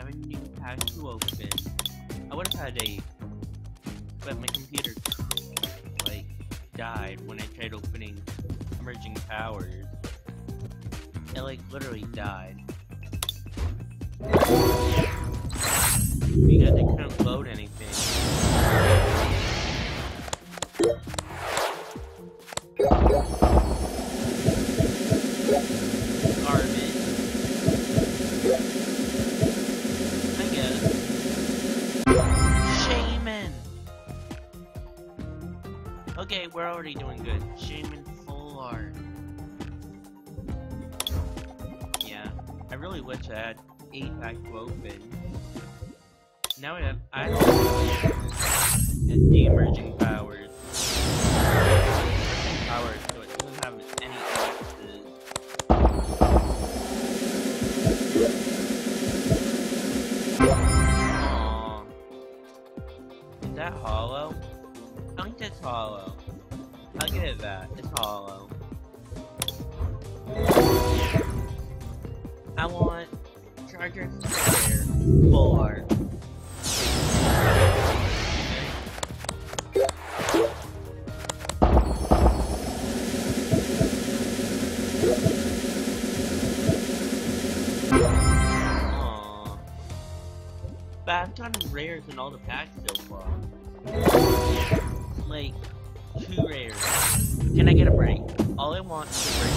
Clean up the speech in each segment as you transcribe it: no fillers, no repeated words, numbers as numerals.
have a new pack to open. I would have had a, but my computer like died when I tried opening emerging powers. It like literally died because it couldn't load anything. Garbage. I guess. Shaman! Okay, we're already doing good. Shaman full art. Yeah, I really wish I had 8 pack to open. Now I don't and the emerging powers. Emerging powers, so it doesn't have any boxes. Aww. Is that hollow? I think it's hollow. I'll give it that. It's hollow. I want Charger Square full art. Aww. But I've gotten rares in all the packs so far. Like, 2 rares. Can I get a break? All I want is a break.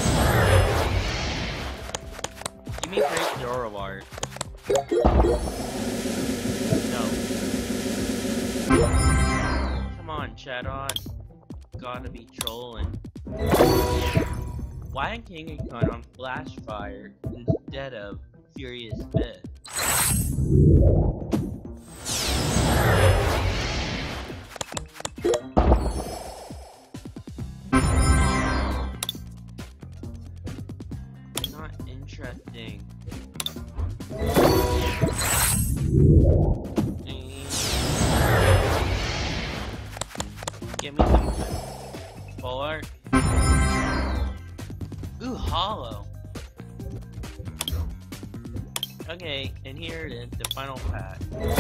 Give me break Zoroark. No. Come on, Chatot. Gotta be trolling. Why am Kangaskhan on Flash Fire instead of Furious Fit? Not interesting. Give me something. Full art. Ooh, hollow. Okay, and here it is, the final pack.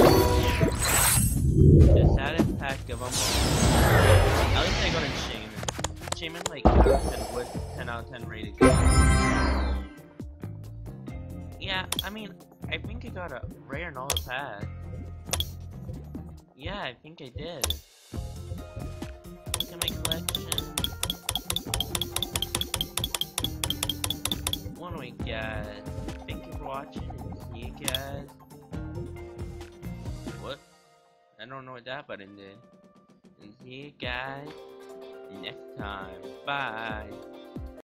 The saddest pack of them all. At least I got in Shaman. Shaman like 10 out of 10 rated. Yeah, I mean, I think I got a rare in all the packs. Yeah, I think I did. Look at my collection. What do we got? Thank you for watching. See you guys. What? I don't know what that button did. And see you guys next time. Bye.